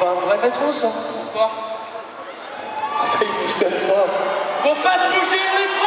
un vrai métro, ça. Quoi? Ah, bah, il bouge même pas. Qu'on fasse bouger le métro!